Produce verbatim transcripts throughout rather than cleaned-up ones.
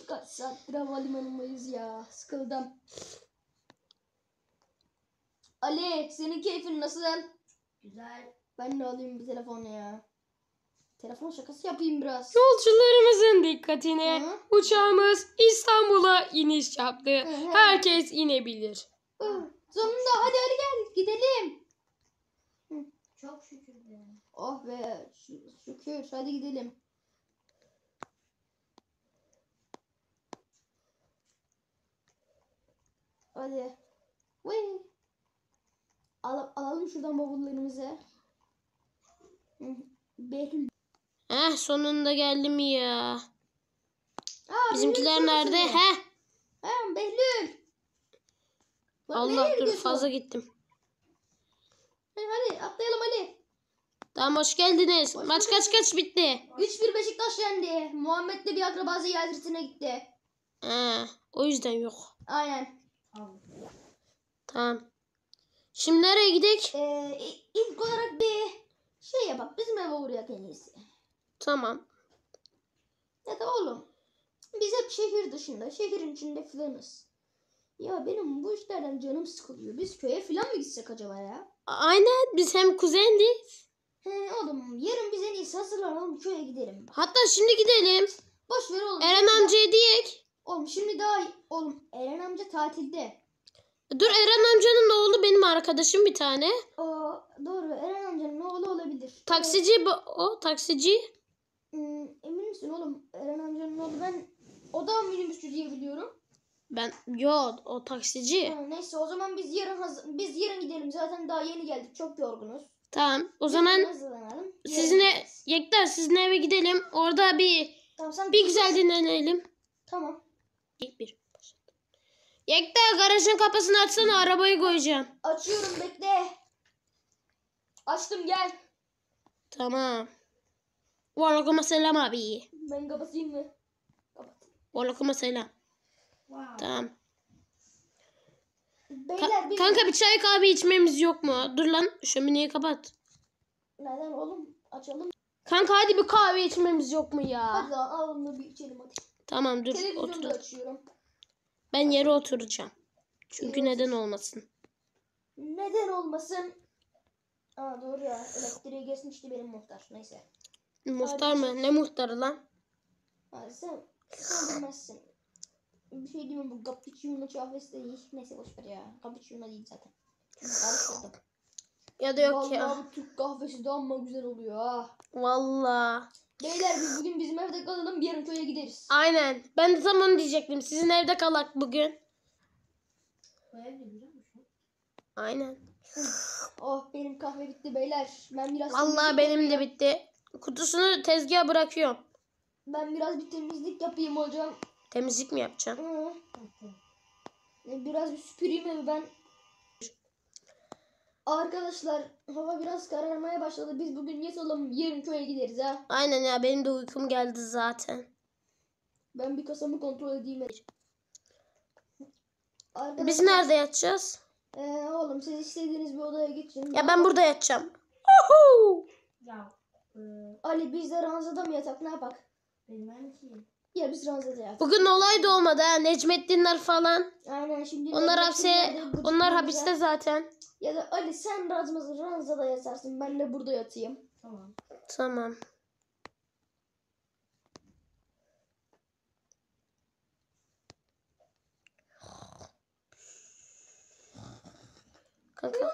kaç saattir havalimanındayız ya. Sıkıldım. Ali, senin keyfin nasıl? Güzel. Ben de alayım bir telefon ya. Telefon şakası yapayım biraz. Yolcularımızın dikkatine. Hı? Uçağımız İstanbul'a iniş yaptı. Hı hı. Herkes inebilir. Hı, sonunda hadi hadi gel gidelim. Çok şükür be. Oh be şü- şükür hadi gidelim. Hadi. Vay. Al, alalım şuradan bavullarımızı. Hı, Behlül. Eh sonunda geldim ya. Aa, Bizimkiler Behlül nerede? şurası. He? Ha, Behlül. Bak, Allah nereye dur gidiyorsun? fazla gittim. Hadi, hadi atlayalım Ali. Tamam hoş geldiniz. Hoş Maç bulduk. kaç kaç bitti? üç bir Beşiktaş yendi. Muhammed de bir akraba ziyaretine gitti. He, o yüzden yok. Aynen. Tamam. Şimdi nereye gidek? Ee, i- ilk olarak bir şey yapalım. Bizim eve uğrayak en iyisi. Tamam. Ya da oğlum. Biz hep şehir dışında, şehrin içinde filanız. Ya benim bu işlerden canım sıkılıyor. Biz köye filan mı gitsek acaba ya? Aynen biz hem kuzendik. He oğlum yarın biz en iyisi hazırlanalım köye gidelim. Hatta şimdi gidelim. Boş ver oğlum. Eren şimdi daha- amcaya diyek. Oğlum şimdi daha iyi. Oğlum Eren amca tatilde. Dur Eren amcanın oğlu benim arkadaşım bir tane. Aa, doğru Eren amcanın oğlu olabilir. Taksici bu, o taksici. Hmm, emin misin oğlum Eren amcanın oğlu? Ben o da minibüsçü diye biliyorum. Ben yo o taksici. Ha, neyse o zaman biz yarın haz- biz yarın gidelim. Zaten daha yeni geldik. Çok yorgunuz. Tamam. O Yarın zaman hazırlanalım. Yarın sizinle gideriz. Yekta sizin eve gidelim. Orada bir Tamam sen bir güzel dinlenelim. Tamam. İlk bir. Yekta garajın kapısını açsana arabayı koyacağım. Açıyorum bekle. Açtım gel. Tamam. Aleyküm selam abi. Ben kapatayım mı? Kapat. Aleyküm selam. Wow. Tamam. Beyler Ka- bir... kanka bir çay kahve içmemiz yok mu? Dur lan şömineyi kapat. Neden oğlum? Açalım. Kanka hadi bir kahve içmemiz yok mu ya? Hadi lan alalım da bir içelim hadi. Tamam dur Televizyonu da otur. açıyorum. Ben yere oturacağım. Çünkü İyi, neden otur. olmasın? Neden olmasın? Aa doğru ya. Elektriği kesmişti benim muhtar. Neyse. Muhtar mı? Ne muhtarı lan? Hadi sen, sen bilmezsin. Bir şey diyeyim mi? Bu cappuccino kahvesi de iyi. Neyse boş ver ya. Cappuccino değil zaten. Karıştırdım. Ya da yok Vallahi ya. bu Türk kahvesi de amma güzel oluyor ha. Vallahi. Beyler biz bugün bizim evde kalalım. Yarın köye gideriz. Aynen. Ben de tam onu diyecektim. Sizin evde kalak bugün. Bu ev de güzelmiş. Aynen. Oh benim kahve bitti beyler. Ben biraz Vallahi temizlik benim de yapayım. bitti. Kutusunu tezgaha bırakıyorum. Ben biraz bir temizlik yapayım hocam. Temizlik mi yapacaksın? Hı. Biraz bir süpüreyim evi ben. Arkadaşlar hava biraz kararmaya başladı. Biz bugün yatalım. Yarın köye gideriz ha. Aynen ya benim de uykum geldi zaten. Ben bir kasamı kontrol edeyim. Arkadaşlar, Biz nerede yatacağız? Ee, oğlum siz istediğiniz bir odaya geçin. Ya ben burada yatacağım. Oho! Ya. E, Ali biz de ranzada mı yatak ne yapak? bilmem ki. Ya biz ranzada yatak. Bugün olay da olmadı ha. Necmettinler falan. Aynen şimdi. Onlar Necmettin hapse, nerede? Bıcık onlar bize. hapiste zaten. Ya da Ali sen ranzada, ranzada yatarsın. Ben de burada yatayım. Tamam. Tamam. Kanka.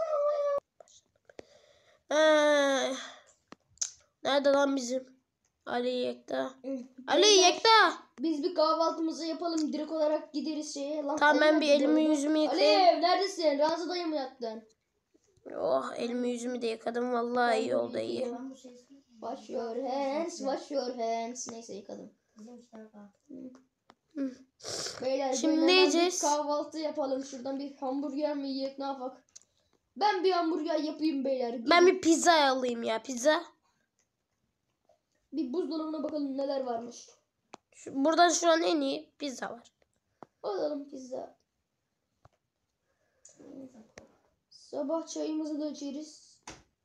Ee, nerede lan bizim? Ali Yekta. Ali Beyler, Yekta. Biz bir kahvaltımızı yapalım. Direkt olarak gideriz şeye. Lan, Tamam Ali ben bir nerede bu elimi arada? yüzümü yıkayayım. Ali neredesin? Ranzadaya mı yattın? Oh elimi yüzümü de yıkadım. Vallahi iyi oldu iyi. Ben bu sesi. Wash your hands, wash your hands. Neyse yıkadım. Bizim işler var. Beyler Şimdi böyle ne hemen yiyeceğiz? bir kahvaltı yapalım. Şuradan bir hamburger mi yiyek ne yapak? Ben bir hamburger yapayım beyler. Ben bir pizza alayım ya pizza. Bir buzdolabına bakalım neler varmış. Şu, buradan şu an en iyi pizza var. Alalım pizza. Sabah çayımızı da içeriz.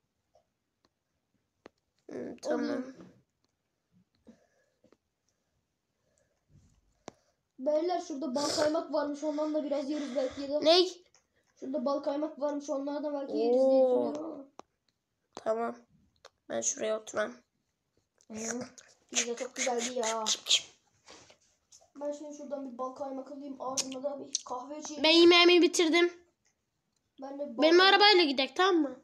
Hmm, tamam. Beyler şurada bal kaymak varmış, ondan da biraz yeriz belki ya da. Ne? Şurada bal kaymak varmış, onlardan belki yeriz diye Oo. düşünüyorum ama. Tamam. Ben şuraya oturayım. Hmm. Pizza çok güzeldi ya. Ben şimdi şuradan bir bal kaymak alayım, ardından da bir kahve içeyim. Ben yemeğimi bitirdim. Ben de bal Benim kaymak- arabayla gidelim, tamam mı?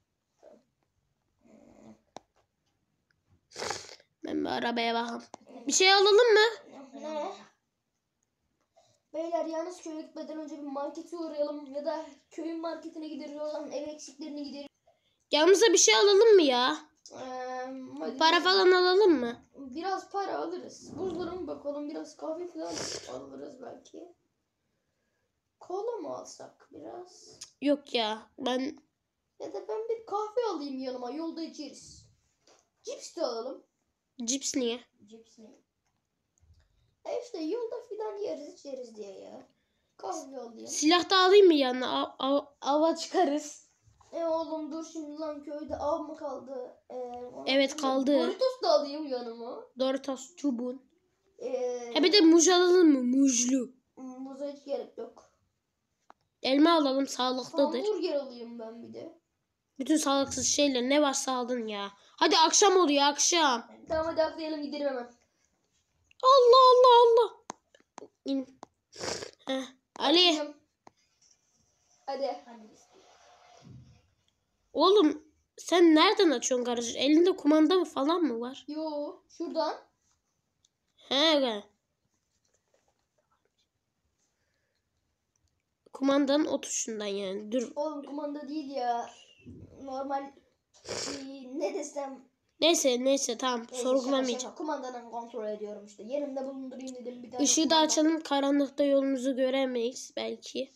Ben bir arabaya bakayım. Bir şey alalım mı? Ne? Beyler yalnız köye gitmeden önce bir markete uğrayalım ya da köyün marketine gideriz, oradan ev eksiklerini gideririz. Yanımıza bir şey alalım mı ya? Ee, hadi Para falan alalım mı? biraz para alırız. Buzlara bakalım, biraz kahve falan alırız belki. Kola mı alsak biraz? Yok ya. Ben Ya da ben bir kahve alayım yanıma, yolda içeriz. Cips de alalım. cips niye? Cips ne? E işte yolda filan yeriz içeriz diye ya. Kahve alayım. Silah da alayım mı yanına? Av, av, ava çıkarız. E oğlum dur şimdi lan, köyde av mı kaldı? Ee, ondan Evet, sonra kaldı. Doritos da alayım yanıma. Doritos çubuğun. Ee, Ha bir de muj alalım mı? Mujlu. muza hiç gerek yok. Elma alalım, sağlıklıdır. Hamburger alayım ben bir de. Bütün sağlıksız şeyler ne varsa aldın ya. Hadi akşam oluyor, akşam. Tamam hadi atlayalım gidelim hemen. Allah Allah Allah. İn. Heh. Ali. Atlayalım. Hadi. Hadi biz. Oğlum sen nereden açıyorsun garajı? Elinde kumanda mı falan mı var? Yo şuradan. He. Kumandanın o tuşundan yani. Dur. Oğlum kumanda değil ya. Normal ee, ne desem. Neyse neyse tamam. Neyse, şaka Sorgulamayacağım. şaka. Kumandadan kontrol ediyorum işte. Yanımda bulundurayım dedim bir tane. Işığı da kumanda. açalım. Karanlıkta yolumuzu göremeyiz belki.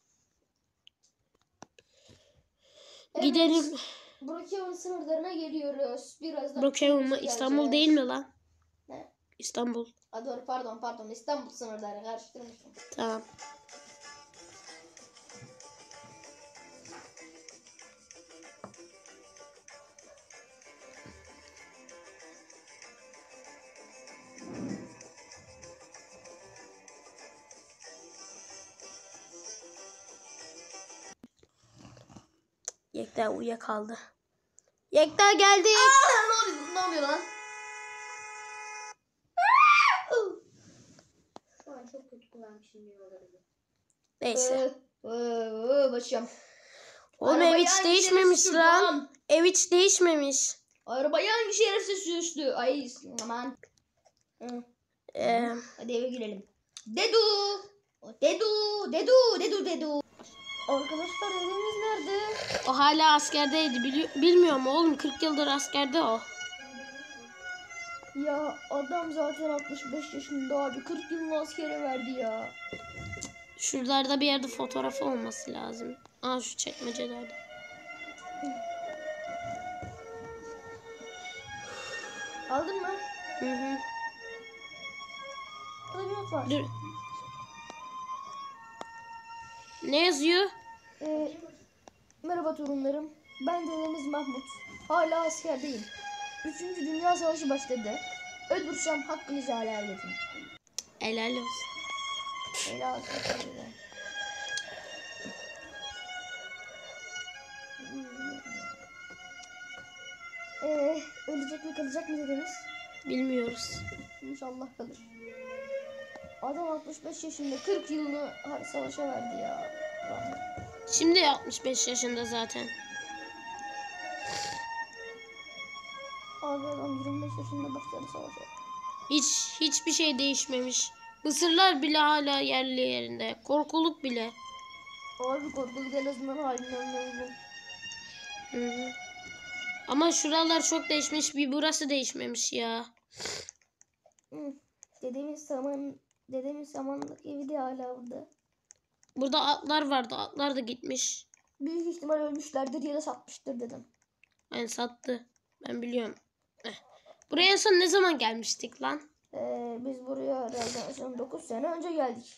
Evet, Gidelim. Brookhaven sınırlarına geliyoruz. Birazdan. Brookhaven mı? köyümüze İstanbul geleceğiz. değil mi lan? Ne? İstanbul. Aa, doğru pardon pardon İstanbul sınırlarına karıştırmışım. Tamam. Yekta uyuyakaldı. Yekta geldi. Aa, ne oluyor, ne oluyor lan? Şu an çok kötü kullanmışım yolları. Neyse. Ee, ee, başım. Oğlum Arabayı ev hiç hangi değişmemiş şerefsiz lan. lan? Ev hiç değişmemiş. Arabayı hangi şerefsiz süslü? Ay aman. Hı, Ee, hadi eve girelim. Dedu. Dedu. Dedu. Dedu. Dedu. Arkadaşlar evimiz nerede? o hala askerdeydi. Bili- bilmiyorum oğlum. kırk yıldır askerde o. Ya adam zaten altmış beş yaşında abi. kırk yılını askere verdi ya. Şuralarda bir yerde fotoğrafı olması lazım. Aa şu çekmecelerde. Aldın mı? Hı hı. Burada bir not var. Dur. Ne yazıyor? Ee, merhaba torunlarım. Ben dedeniz Mahmut. Hala askerdeyim. Üçüncü Dünya Savaşı başladı. Öldürsem hakkınızı helal edin. Helal olsun. Helal olsun. Ee, ölecek mi kalacak mı dediniz? Bilmiyoruz. İnşallah kalır. Adam altmış beş yaşında kırk yılını savaşa verdi ya. Rahmet. Şimdi altmış beş yaşında zaten. Abi adam yirmi beş yaşında başladı savaşa. Hiç hiçbir şey değişmemiş. Mısırlar bile hala yerli yerinde. Korkuluk bile. Abi korkuluk en azından halinden memnun. Hı hı. Ama şuralar çok değişmiş. Bir burası değişmemiş ya. Hı. Dedemin saman, dedemin samanlık evi de hala burada. Burada atlar vardı. Atlar da gitmiş. Büyük ihtimal ölmüşlerdir ya da satmıştır dedim. Yani sattı. Ben biliyorum. Eh. Buraya en son ne zaman gelmiştik lan? Ee, biz buraya herhalde son dokuz sene önce geldik.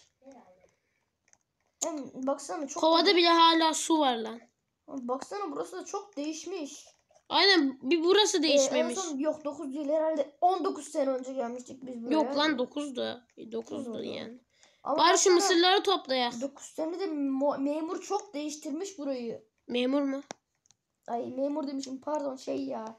Hem baksana çok... Kovada bile hala su var lan. Baksana burası da çok değişmiş. Aynen bir burası Ee, en değişmemiş. son yok dokuz değil herhalde on dokuz sene önce gelmiştik biz buraya. Yok lan dokuzdu. dokuzdu oldu? yani. Ama Bari şu baksana, mısırları toplayak. dokuz senede mo- memur çok değiştirmiş burayı. Memur mu? Ay memur demişim pardon şey ya.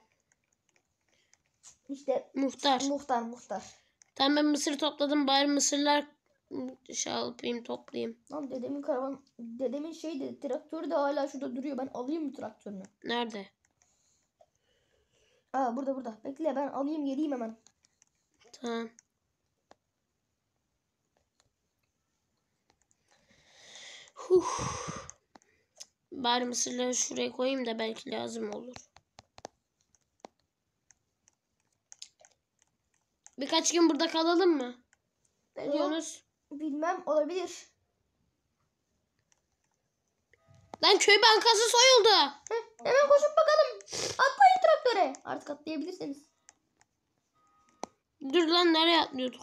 İşte Muhtar. muhtar muhtar. Tamam ben mısır topladım. Bari mısırlar şey yapayım toplayayım. Lan dedemin karavan dedemin şeydi traktörü de hala şurada duruyor. Ben alayım mı traktörünü? Nerede? Aa burada burada. Bekle ben alayım geleyim hemen. Tamam. Huh. Bari mısırları şuraya koyayım da belki lazım olur. Birkaç gün burada kalalım mı? Ne Yok. diyorsunuz? Bilmem olabilir. Lan köy bankası soyuldu. Heh, hemen koşup bakalım. Atlayın traktöre. Artık atlayabilirsiniz. Dur lan nereye atlıyorduk?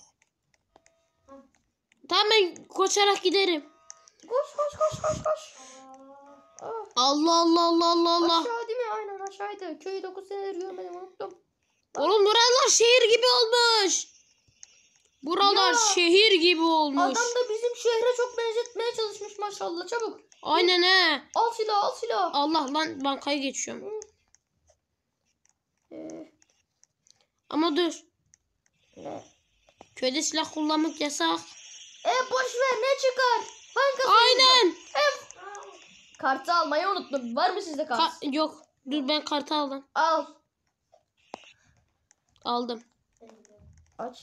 Tamam ben koşarak giderim. Koş koş koş koş koş. Aa, Allah Allah Allah Allah Allah. aşağı değil mi? Aynen aşağıydı. Köyü dokuz senedir görmedim unuttum. Oğlum buralar şehir gibi olmuş. Buralar Ya. şehir gibi olmuş. Adam da bizim şehre çok benzetmeye çalışmış maşallah çabuk. Aynen he. Al silah al silah. Allah lan bankaya geçiyorum. Ee, Ama dur. ne? Köyde silah kullanmak yasak. E boş ver ne çıkar? Banka Aynen. Kartı almayı unuttum. Var mı sizde kart? Ka- yok. Dur ben kartı aldım. Al. Aldım. Aç.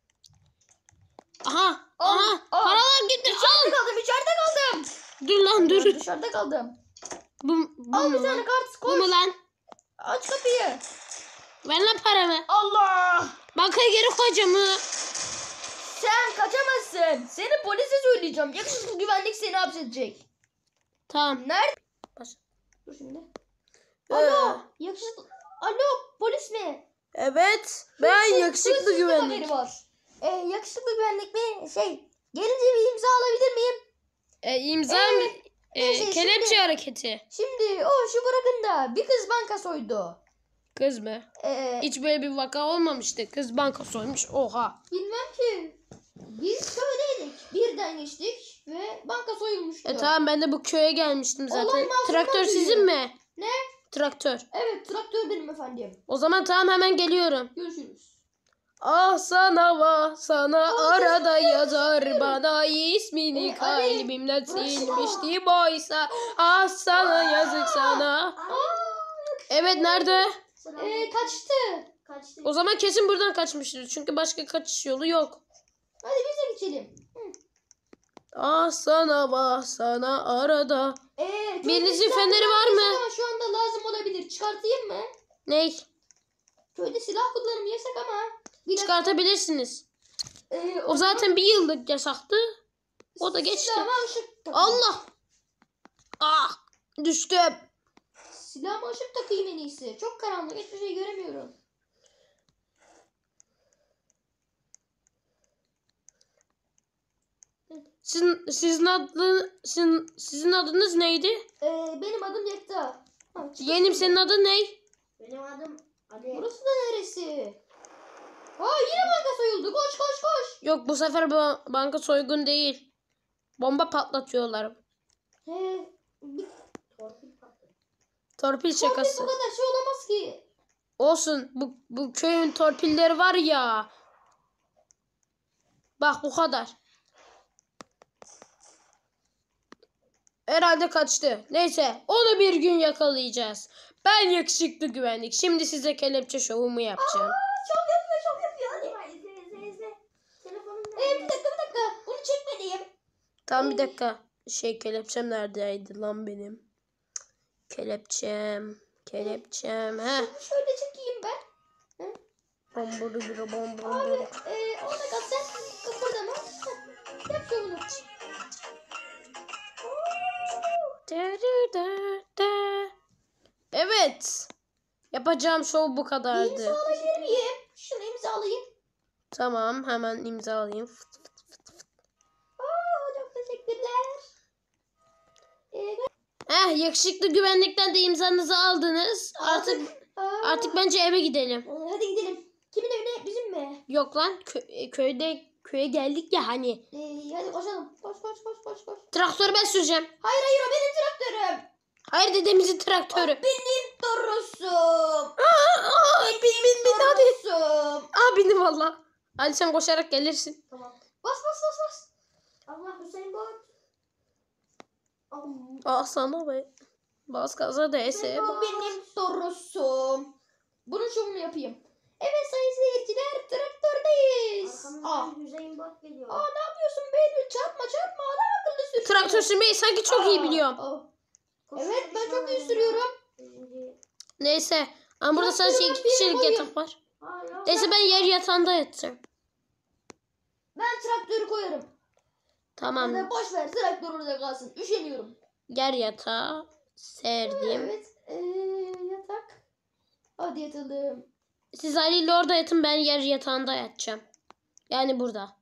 Aha. Al, Aha. al. Paralar gitti. Al. İçeride kaldım içeride kaldım. Dur lan dur. Ben dışarıda kaldım. Bu, bu Al mu bir tane lan? kart Bu koş. mu lan? Aç kapıyı. Ver lan paramı. Allah. Bankaya geri koyacağım bunu. Sen kaçamazsın. Seni polise söyleyeceğim. Yakışıklı güvenlik seni hapsedecek. Tamam. Nerede? Bas. Dur şimdi. Ee. Alo. Yakışıklı. Alo polis mi? Evet. Hırsız- hırsızlık haberi var. Ee, yakışıklı güvenlik mi? Şey. Gelince bir imza alabilir miyim? E, imza Ee, mı? E, neyse, kelepçe şimdi- hareketi. Şimdi o şu bırakın da bir kız banka soydu. Kız mı? Ee, Hiç böyle bir vaka olmamıştı. Kız banka soymuş. Oha. bilmem ki. Biz köydeydik. Birden geçtik ve banka soyulmuştu. E tamam ben de bu köye gelmiştim Olay zaten. masumdan Traktör büyüyor. sizin mi? Ne? Traktör. Evet traktör benim efendim. O zaman tamam hemen geliyorum. Görüşürüz. Ah sana vah sana Aa, arada teşekkür yazar ederim. bana ismini Ee, kalbimden bıraksana. silmişti oysa. Ah sana yazık sana. Aa, Evet nerede? ee, kaçtı. Kaçtı. O zaman kesin buradan kaçmıştır. Çünkü başka kaçış yolu yok. Hadi biz de geçelim. Hı. Ah sana vah sana arada. Ee, köyde Birinizin silah feneri var kullanımı mı? yasak ama şu anda lazım olabilir. Çıkartayım mı? Ney? Köyde silah kullanımı yasak ama. Bir dakika. Çıkartabilirsiniz. Ee, O zaten bir yıllık yasaktı. O da geçti. Silahıma ışık takayım. Allah. Ah düştüm. Silahıma ışık takayım en iyisi. Çok karanlık hiçbir şey göremiyorum. Sizin sizin adın sizin, sizin adınız neydi? Ee, benim adım Yekta. Ha, çıkış Yeğenim burada. senin adın ne? Benim adım Ali. Burası da neresi? Ha yine banka soyuldu. Koş koş koş. Yok bu sefer ba- banka soygun değil. Bomba patlatıyorlar. He, bir Torpil patladı. Torpil torpil şakası. bu kadar şey olamaz ki. Olsun. Bu, bu köyün torpilleri var ya. Bak bu kadar. Herhalde kaçtı. Neyse onu bir gün yakalayacağız. Ben yakışıklı güvenlik. Şimdi size kelepçe şovumu yapacağım. Aa, çok yapıyor çok yapıyor. Hadi. Hadi izle izle izle. Telefonum Ee, bir nerede? dakika bir dakika. Bunu çekmeliyim. Tam bir dakika. Şey kelepçem neredeydi lan benim? Kelepçem. Kelepçem. Heh. Şunu şöyle çekeyim ben. Bomburu bir bom bom Abi bom. e, orada kal sen kıpırdama. Heh, yap şunu. Evet. Yapacağım şov bu kadardı. İmzalayabilir miyim? Şunu imzalayayım. Tamam hemen imzalayayım. Aa, çok teşekkürler. Ee, Eh yakışıklı güvenlikten de imzanızı aldınız. Artık Aa, Artık bence eve gidelim. e, hadi gidelim. Kimin evine? Bizim mi? Yok lan kö- e, köyde köye geldik ya hani. Ee, hadi koşalım. Koş koş koş koş koş. Traktörü ben süreceğim. Hayır hayır o benim traktörüm. Hayır dedemizin traktörü. Benim torusum. Aa, bin bin bin hadi. Torusum. Aa bindim valla. Ali sen koşarak gelirsin. Tamam. Bas bas bas bas. Allah Hüseyin Bolt. Aa sana be. Bas gaza değse. Bu benim torusum. Bunun şovunu yapayım. Evet sayın seyirciler traktördeyiz. Aa, Arkamızdan Hüseyin Bolt geliyor. aa ne yapıyorsun Behlül? Çarpma çarpma adam akıllı sür. Traktör sürmeyi sanki çok iyi Aa, biliyorum. aa. Koşun, Evet ben çok iyi düşman sürüyorum. önüne. Neyse. Ama burada sadece Traktörün iki bir kişilik boyu. yatak var. Aa, ya. Neyse ben yer yatağında yatacağım. Ben traktörü koyarım. Tamam. Ya da boş ver traktör orada kalsın. Üşeniyorum. Yer yatağı serdim. Evet. Ee, yatak. Hadi yatalım. Siz Ali ile orada yatın ben yer yatağında yatacağım. Yani burada.